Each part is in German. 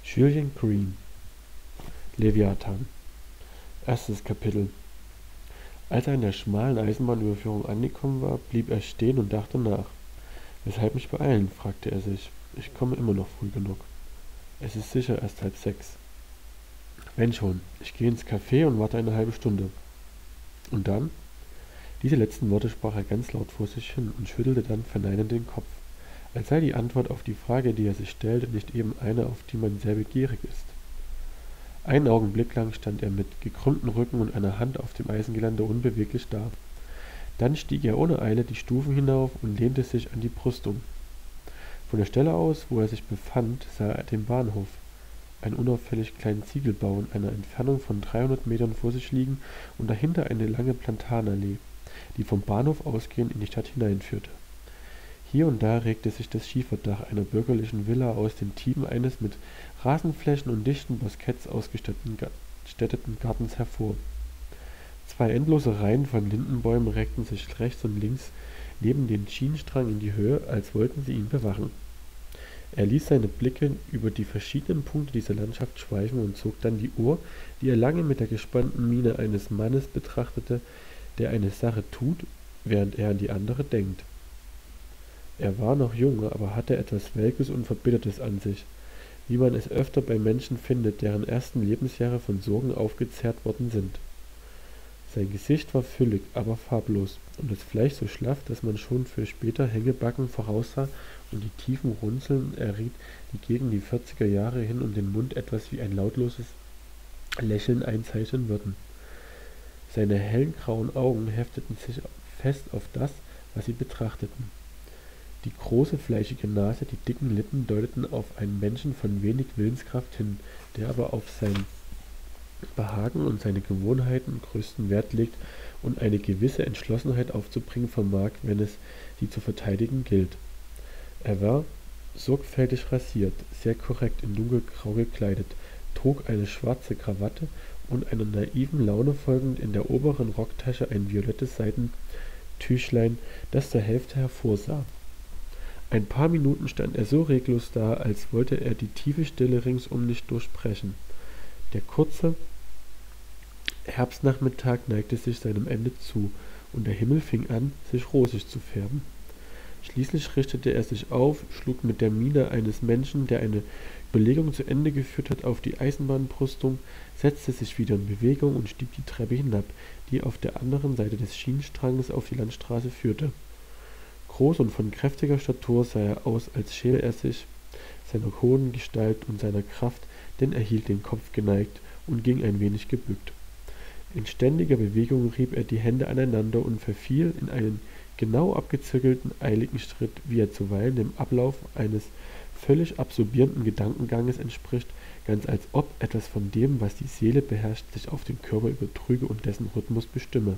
Julian Green, Leviathan. Erstes Kapitel. Als er in der schmalen Eisenbahnüberführung angekommen war, blieb er stehen und dachte nach. »Weshalb mich beeilen?« fragte er sich. »Ich komme immer noch früh genug. Es ist sicher erst 5:30. Wenn schon, ich gehe ins Café und warte eine halbe Stunde. Und dann?« Diese letzten Worte sprach er ganz laut vor sich hin und schüttelte dann verneinend den Kopf, als sei die Antwort auf die Frage, die er sich stellte, nicht eben eine, auf die man sehr begierig ist. Einen Augenblick lang stand er mit gekrümmtem Rücken und einer Hand auf dem Eisengeländer unbeweglich da. Dann stieg er ohne Eile die Stufen hinauf und lehnte sich an die Brüstung. Von der Stelle aus, wo er sich befand, sah er den Bahnhof, einen unauffällig kleinen Ziegelbau in einer Entfernung von 300 Metern vor sich liegen und dahinter eine lange Platanallee, die vom Bahnhof ausgehend in die Stadt hineinführte. Hier und da regte sich das Schieferdach einer bürgerlichen Villa aus den Tiefen eines mit Rasenflächen und dichten Bosketts ausgestatteten Gartens hervor. Zwei endlose Reihen von Lindenbäumen reckten sich rechts und links neben den Schienenstrang in die Höhe, als wollten sie ihn bewachen. Er ließ seine Blicke über die verschiedenen Punkte dieser Landschaft schweifen und zog dann die Uhr, die er lange mit der gespannten Miene eines Mannes betrachtete, der eine Sache tut, während er an die andere denkt. Er war noch jung, aber hatte etwas Welkes und Verbittertes an sich, wie man es öfter bei Menschen findet, deren ersten Lebensjahre von Sorgen aufgezehrt worden sind. Sein Gesicht war füllig, aber farblos, und das Fleisch so schlaff, dass man schon für später Hängebacken voraussah, und die tiefen Runzeln erriet, die gegen die 40er Jahre hin um den Mund etwas wie ein lautloses Lächeln einzeichnen würden. Seine hellen grauen Augen hefteten sich fest auf das, was sie betrachteten. Die große, fleischige Nase, die dicken Lippen deuteten auf einen Menschen von wenig Willenskraft hin, der aber auf sein Behagen und seine Gewohnheiten größten Wert legt und eine gewisse Entschlossenheit aufzubringen vermag, wenn es sie zu verteidigen gilt. Er war sorgfältig rasiert, sehr korrekt in dunkelgrau gekleidet, trug eine schwarze Krawatte und einer naiven Laune folgend in der oberen Rocktasche ein violettes Seidentüchlein, das zur Hälfte hervorsah. Ein paar Minuten stand er so reglos da, als wollte er die tiefe Stille ringsum nicht durchbrechen. Der kurze Herbstnachmittag neigte sich seinem Ende zu, und der Himmel fing an, sich rosig zu färben. Schließlich richtete er sich auf, schlug mit der Miene eines Menschen, der eine Überlegung zu Ende geführt hat, auf die Eisenbahnbrüstung, setzte sich wieder in Bewegung und stieg die Treppe hinab, die auf der anderen Seite des Schienenstranges auf die Landstraße führte. Groß und von kräftiger Statur sah er aus, als schäme er sich seiner hohen Gestalt und seiner Kraft, denn er hielt den Kopf geneigt und ging ein wenig gebückt. In ständiger Bewegung rieb er die Hände aneinander und verfiel in einen genau abgezirkelten, eiligen Schritt, wie er zuweilen dem Ablauf eines völlig absorbierenden Gedankenganges entspricht, ganz als ob etwas von dem, was die Seele beherrscht, sich auf den Körper übertrüge und dessen Rhythmus bestimme.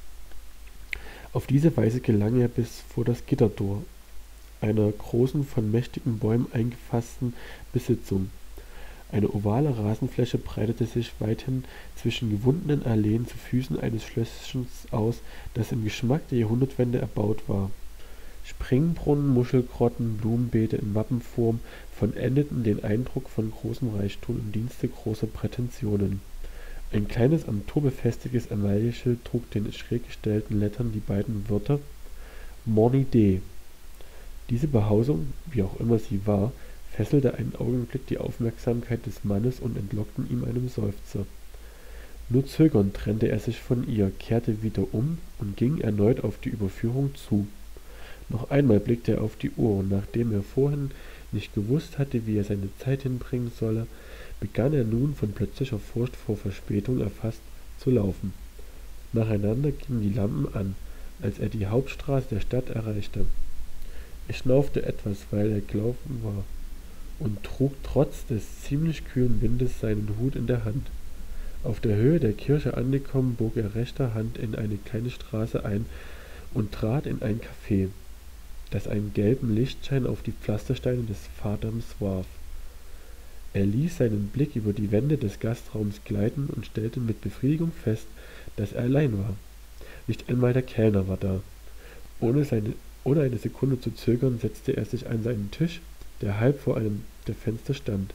Auf diese Weise gelang er bis vor das Gittertor einer großen, von mächtigen Bäumen eingefassten Besitzung. Eine ovale Rasenfläche breitete sich weithin zwischen gewundenen Alleen zu Füßen eines Schlösschens aus, das im Geschmack der Jahrhundertwende erbaut war. Springbrunnen, Muschelgrotten, Blumenbeete in Wappenform vollendeten den Eindruck von großem Reichtum im Dienste großer Prätensionen. Ein kleines am Tor befestigtes Emailleschild trug in schräg gestellten Lettern die beiden Wörter »Morny Day«. Diese Behausung, wie auch immer sie war, fesselte einen Augenblick die Aufmerksamkeit des Mannes und entlockten ihm einen Seufzer. Nur zögernd trennte er sich von ihr, kehrte wieder um und ging erneut auf die Überführung zu. Noch einmal blickte er auf die Uhr, und nachdem er vorhin nicht gewusst hatte, wie er seine Zeit hinbringen solle, begann er nun, von plötzlicher Furcht vor Verspätung erfasst, zu laufen. Nacheinander gingen die Lampen an, als er die Hauptstraße der Stadt erreichte. Er schnaufte etwas, weil er gelaufen war, und trug trotz des ziemlich kühlen Windes seinen Hut in der Hand. Auf der Höhe der Kirche angekommen, bog er rechter Hand in eine kleine Straße ein und trat in ein Café, das einen gelben Lichtschein auf die Pflastersteine des Fahrdamms warf. Er ließ seinen Blick über die Wände des Gastraums gleiten und stellte mit Befriedigung fest, dass er allein war. Nicht einmal der Kellner war da. Ohne eine Sekunde zu zögern, setzte er sich an seinen Tisch, der halb vor einem der Fenster stand.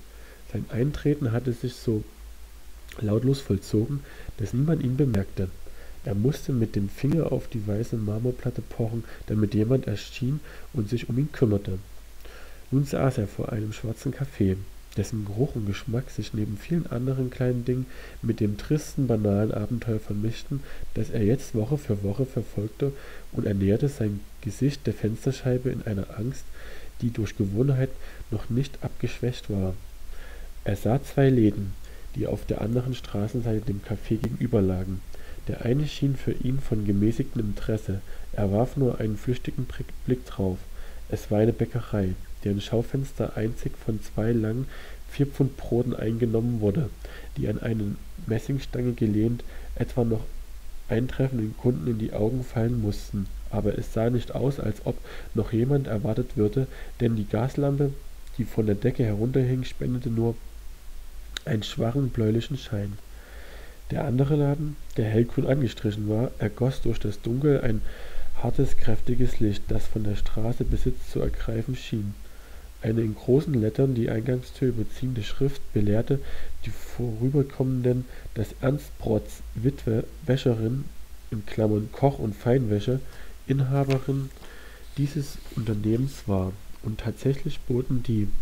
Sein Eintreten hatte sich so lautlos vollzogen, dass niemand ihn bemerkte. Er musste mit dem Finger auf die weiße Marmorplatte pochen, damit jemand erschien und sich um ihn kümmerte. Nun saß er vor einem schwarzen Café, dessen Geruch und Geschmack sich neben vielen anderen kleinen Dingen mit dem tristen, banalen Abenteuer vermischten, das er jetzt Woche für Woche verfolgte, und er näherte sein Gesicht der Fensterscheibe in einer Angst, die durch Gewohnheit noch nicht abgeschwächt war. Er sah zwei Läden, die auf der anderen Straßenseite dem Café gegenüberlagen. Der eine schien für ihn von gemäßigtem Interesse, er warf nur einen flüchtigen Blick drauf. Es war eine Bäckerei, deren Schaufenster einzig von zwei langen 4-Pfund-Broten eingenommen wurde, die an eine Messingstange gelehnt etwa noch eintreffenden Kunden in die Augen fallen mussten, aber es sah nicht aus, als ob noch jemand erwartet würde, denn die Gaslampe, die von der Decke herunterhing, spendete nur einen schwachen bläulichen Schein. Der andere Laden, der hellgrün angestrichen war, ergoss durch das Dunkel ein hartes, kräftiges Licht, das von der Straße Besitz zu ergreifen schien. Eine in großen Lettern die Eingangstür überziehende Schrift belehrte die Vorüberkommenden, dass Ernst Brotz Witwe, Wäscherin (Koch und Feinwäsche) Inhaberin dieses Unternehmens war, und tatsächlich boten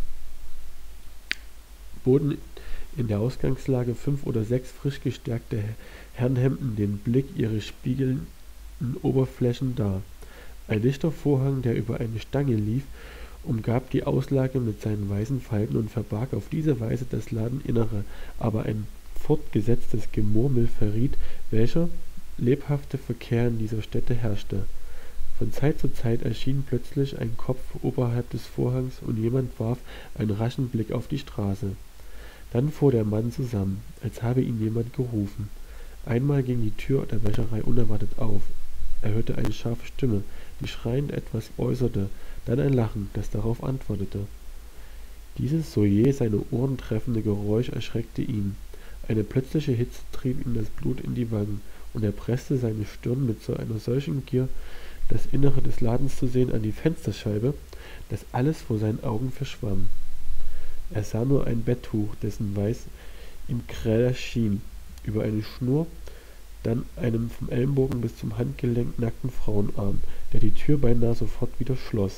in der Ausgangslage 5 oder 6 frisch gestärkte Herrenhemden den Blick ihrer spiegelnden Oberflächen dar. Ein dichter Vorhang, der über eine Stange lief, umgab die Auslage mit seinen weißen Falten und verbarg auf diese Weise das Ladeninnere, aber ein fortgesetztes Gemurmel verriet, welcher lebhafte Verkehr in dieser Stätte herrschte. Von Zeit zu Zeit erschien plötzlich ein Kopf oberhalb des Vorhangs und jemand warf einen raschen Blick auf die Straße. Dann fuhr der Mann zusammen, als habe ihn jemand gerufen. Einmal ging die Tür der Wäscherei unerwartet auf. Er hörte eine scharfe Stimme, die schreiend etwas äußerte, dann ein Lachen, das darauf antwortete. Dieses so je seine Ohren treffende Geräusch erschreckte ihn. Eine plötzliche Hitze trieb ihm das Blut in die Wangen, und er presste seine Stirn mit einer solchen Gier, das Innere des Ladens zu sehen, an die Fensterscheibe, dass alles vor seinen Augen verschwamm. Er sah nur ein Betttuch, dessen Weiß ihm grell erschien, über eine Schnur, dann einen vom Ellenbogen bis zum Handgelenk nackten Frauenarm, der die Tür beinahe sofort wieder schloss.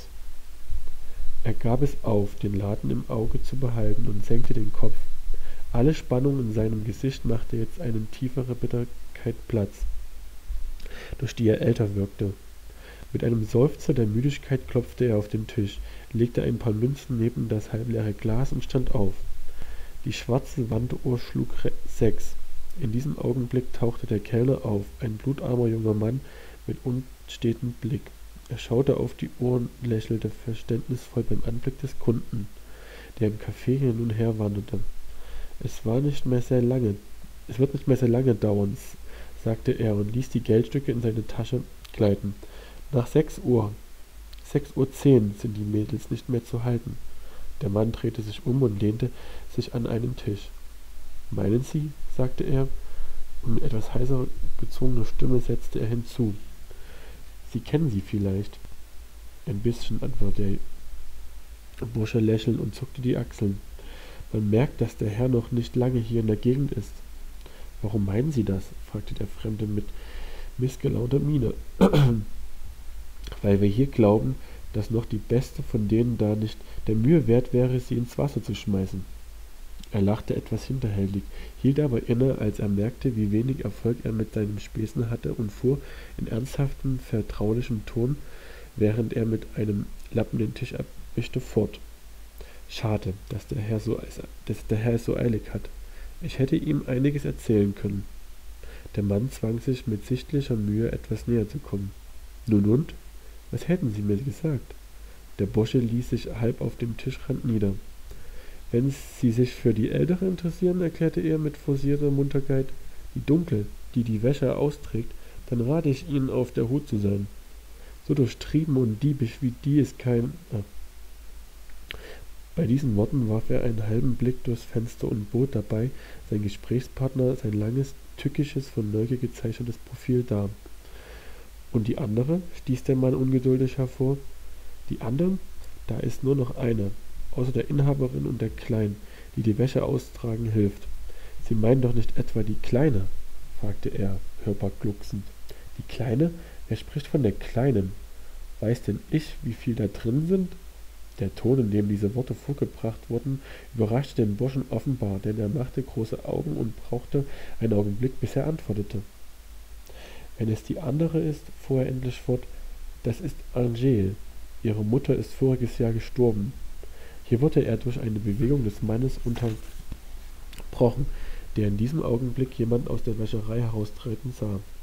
Er gab es auf, den Laden im Auge zu behalten, und senkte den Kopf. Alle Spannung in seinem Gesicht machte jetzt eine tiefere Bitterkeit Platz, durch die er älter wirkte. Mit einem Seufzer der Müdigkeit klopfte er auf den Tisch, legte ein paar Münzen neben das halbleere Glas und stand auf. Die schwarze Wanduhr schlug 6. In diesem Augenblick tauchte der Kellner auf, ein blutarmer junger Mann mit unstetem Blick. Er schaute auf die Uhr und lächelte verständnisvoll beim Anblick des Kunden, der im Café hin und her wanderte. Es wird nicht mehr sehr lange dauern, sagte er und ließ die Geldstücke in seine Tasche gleiten. Nach 6 Uhr, 6:10 sind die Mädels nicht mehr zu halten. Der Mann drehte sich um und lehnte sich an einen Tisch. »Meinen Sie?« sagte er, und mit etwas heiser gezwungener Stimme setzte er hinzu. »Sie kennen sie vielleicht?« »Ein bisschen«, antwortete der Bursche lächelnd und zuckte die Achseln. »Man merkt, dass der Herr noch nicht lange hier in der Gegend ist.« »Warum meinen Sie das?« fragte der Fremde mit missgelaunter Miene. »Weil wir hier glauben, dass noch die beste von denen da nicht der Mühe wert wäre, sie ins Wasser zu schmeißen.« Er lachte etwas hinterhältig, hielt aber inne, als er merkte, wie wenig Erfolg er mit seinen Späßen hatte, und fuhr in ernsthaftem, vertraulichem Ton, während er mit einem Lappen den Tisch abwischte, fort. »Schade, dass der Herr es so eilig hat. Ich hätte ihm einiges erzählen können.« Der Mann zwang sich mit sichtlicher Mühe, etwas näher zu kommen. »Nun und? Was hätten Sie mir gesagt?« Der Bursche ließ sich halb auf dem Tischrand nieder. »Wenn Sie sich für die Ältere interessieren«, erklärte er mit forcierter Munterkeit, »die Dunkel, die Wäsche austrägt, dann rate ich Ihnen, auf der Hut zu sein. So durchtrieben und diebisch wie die ist kein...« Bei diesen Worten warf er einen halben Blick durchs Fenster und bot dabei sein Gesprächspartner sein langes, tückisches, von Neugier gezeichnetes Profil dar. »Und die andere?« stieß der Mann ungeduldig hervor. »Die andere? Da ist nur noch eine. außer der Inhaberin und der Kleinen, die die Wäsche austragen hilft. »Sie meinen doch nicht etwa die Kleine?« fragte er, hörbar glucksend. »Die Kleine? Wer spricht von der Kleinen? Weiß denn ich, wie viel da drin sind?« Der Ton, in dem diese Worte vorgebracht wurden, überraschte den Burschen offenbar, denn er machte große Augen und brauchte einen Augenblick, bis er antwortete. »Wenn es die andere ist«, fuhr er endlich fort, »das ist Angele. Ihre Mutter ist voriges Jahr gestorben.« Hier wurde er durch eine Bewegung des Mannes unterbrochen, der in diesem Augenblick jemand aus der Wäscherei heraustreten sah.